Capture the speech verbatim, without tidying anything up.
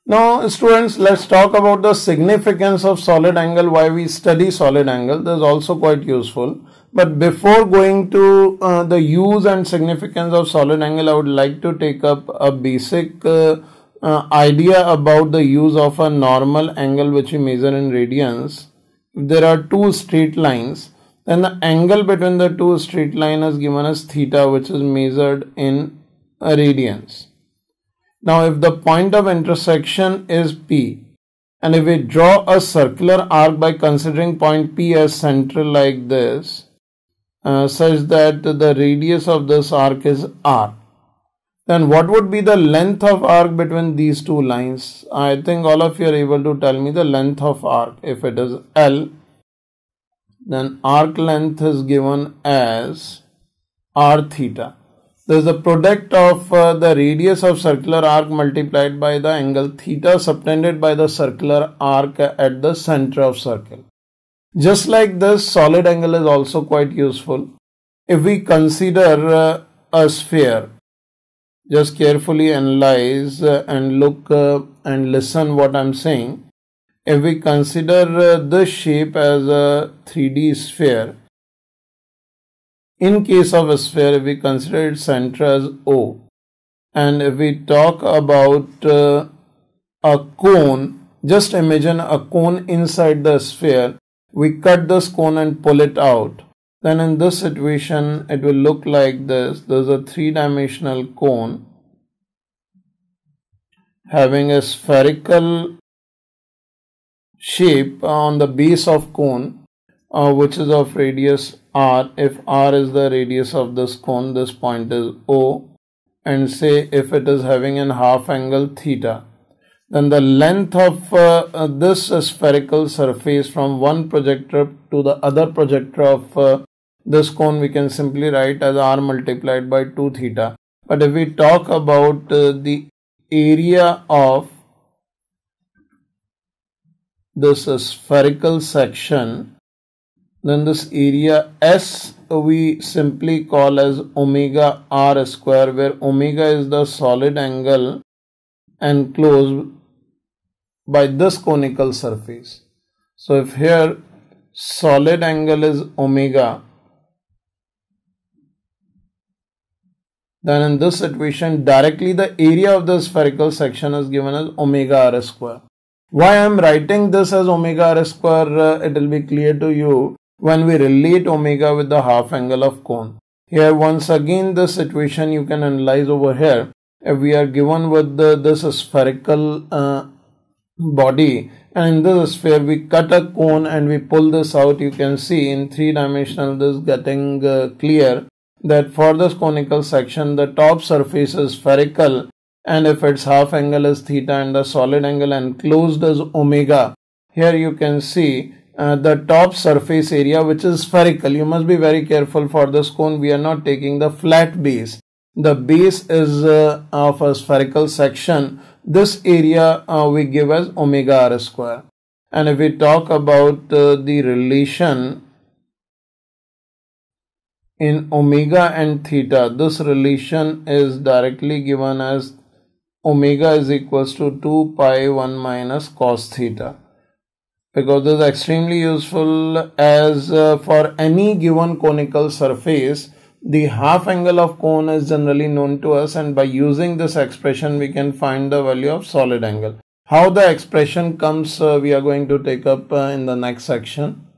Now students, let's talk about the significance of solid angle, why we study solid angle. This is also quite useful. But before going to uh, the use and significance of solid angle, I would like to take up a basic uh, uh, idea about the use of a normal angle which we measure in radians. If there are two straight lines, then the angle between the two straight lines is given as theta, which is measured in radians. Now if the point of intersection is P, and if we draw a circular arc by considering point P as central like this, uh, such that the radius of this arc is R, then what would be the length of arc between these two lines? I think all of you are able to tell me the length of arc. If it is L, then arc length is given as R theta. This is the product of uh, the radius of circular arc multiplied by the angle theta subtended by the circular arc at the center of circle. Just like this, solid angle is also quite useful. If we consider uh, a sphere, just carefully analyze uh, and look uh, and listen what I am saying. If we consider uh, this shape as a three D sphere, in case of a sphere, if we consider its center as O, and if we talk about uh, a cone, just imagine a cone inside the sphere, we cut this cone and pull it out. Then in this situation, it will look like this. There is a three-dimensional cone having a spherical shape on the base of cone, Uh, which is of radius R. If R is the radius of this cone, this point is O, and say if it is having an half angle theta, then the length of uh, uh, this uh, spherical surface from one projector to the other projector of uh, this cone we can simply write as R multiplied by two theta. But if we talk about uh, the area of this uh, spherical section, then this area S we simply call as omega R square, where omega is the solid angle enclosed by this conical surface. So if here solid angle is omega, then in this situation directly the area of the spherical section is given as omega R square. Why I am writing this as omega R square, uh, it will be clear to you when we relate omega with the half angle of cone. Here once again this situation you can analyze over here. If we are given with the, this spherical uh, body, and in this sphere we cut a cone and we pull this out, you can see in three dimensional this getting uh, clear that for this conical section the top surface is spherical, and if its half angle is theta and the solid angle enclosed is omega, here you can see Uh, the top surface area which is spherical. You must be very careful for this cone. We are not taking the flat base. The base is uh, of a spherical section. This area uh, we give as omega R square. And if we talk about uh, the relation in omega and theta, this relation is directly given as omega is equals to two pi one minus cos theta. Because this is extremely useful, as uh, for any given conical surface, the half angle of cone is generally known to us, and by using this expression we can find the value of solid angle. How the expression comes, uh, we are going to take up uh, in the next section.